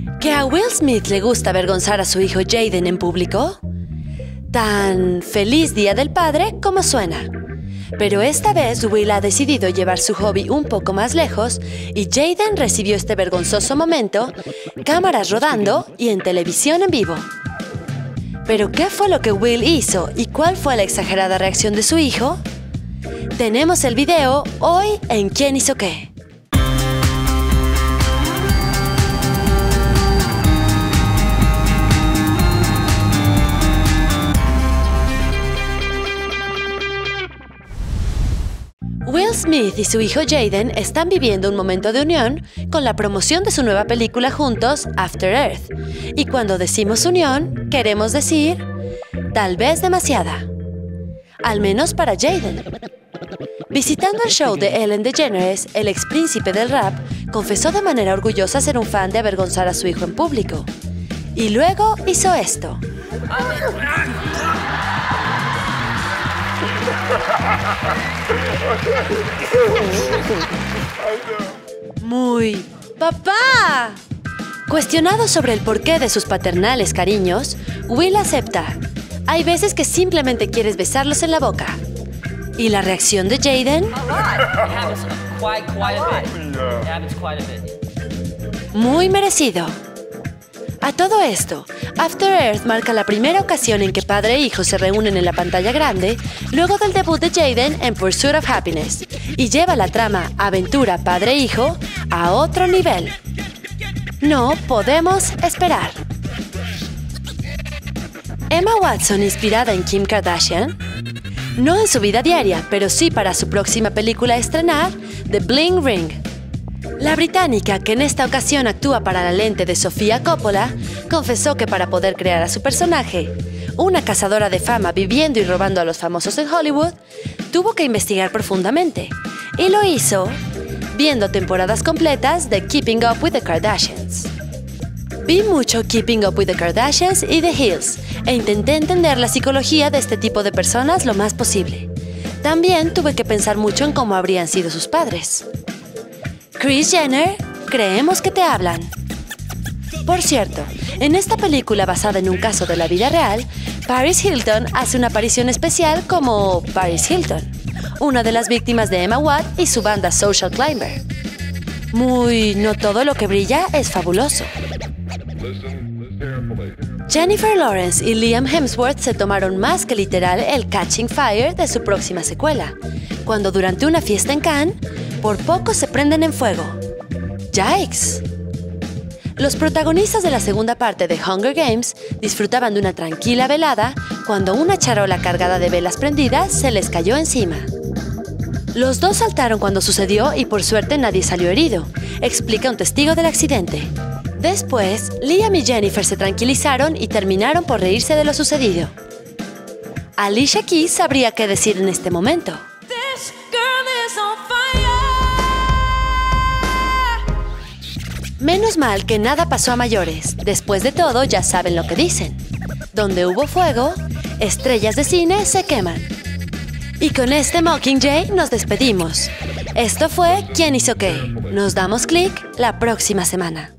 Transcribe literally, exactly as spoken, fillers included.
¿Que a Will Smith le gusta avergonzar a su hijo Jaden en público? Tan feliz Día del Padre como suena. Pero esta vez Will ha decidido llevar su hobby un poco más lejos y Jaden recibió este vergonzoso momento, cámaras rodando y en televisión en vivo. ¿Pero qué fue lo que Will hizo y cuál fue la exagerada reacción de su hijo? Tenemos el video hoy en ¿Quién hizo qué? Will Smith y su hijo Jaden están viviendo un momento de unión con la promoción de su nueva película juntos, After Earth. Y cuando decimos unión, queremos decir, tal vez demasiada. Al menos para Jaden. Visitando el show de Ellen DeGeneres, el ex príncipe del rap confesó de manera orgullosa ser un fan de avergonzar a su hijo en público. Y luego hizo esto. Muy... ¡Papá! Cuestionado sobre el porqué de sus paternales cariños, Will acepta. Hay veces que simplemente quieres besarlos en la boca. ¿Y la reacción de Jaden? Muy merecido. A todo esto, After Earth marca la primera ocasión en que padre e hijo se reúnen en la pantalla grande luego del debut de Jaden en Pursuit of Happiness y lleva la trama aventura padre-hijo a otro nivel. No podemos esperar. Emma Watson, inspirada en Kim Kardashian, no en su vida diaria, pero sí para su próxima película a estrenar, The Bling Ring. La británica, que en esta ocasión actúa para la lente de Sofía Coppola, confesó que para poder crear a su personaje, una cazadora de fama viviendo y robando a los famosos en Hollywood, tuvo que investigar profundamente. Y lo hizo viendo temporadas completas de Keeping Up with the Kardashians. Vi mucho Keeping Up with the Kardashians y The Hills, e intenté entender la psicología de este tipo de personas lo más posible. También tuve que pensar mucho en cómo habrían sido sus padres. Kris Jenner, creemos que te hablan. Por cierto, en esta película basada en un caso de la vida real, Paris Hilton hace una aparición especial como Paris Hilton, una de las víctimas de Emma Watt y su banda Social Climber. Muy, no todo lo que brilla es fabuloso. Jennifer Lawrence y Liam Hemsworth se tomaron más que literal el Catching Fire de su próxima secuela, cuando durante una fiesta en Cannes, por poco se prenden en fuego. ¡Yikes! Los protagonistas de la segunda parte de Hunger Games disfrutaban de una tranquila velada cuando una charola cargada de velas prendidas se les cayó encima. Los dos saltaron cuando sucedió y por suerte nadie salió herido, explica un testigo del accidente. Después, Liam y Jennifer se tranquilizaron y terminaron por reírse de lo sucedido. Alicia Keys sabría qué decir en este momento. Menos mal que nada pasó a mayores. Después de todo, ya saben lo que dicen. Donde hubo fuego, estrellas de cine se queman. Y con este Mockingjay nos despedimos. Esto fue ¿Quién hizo qué? Nos damos clic la próxima semana.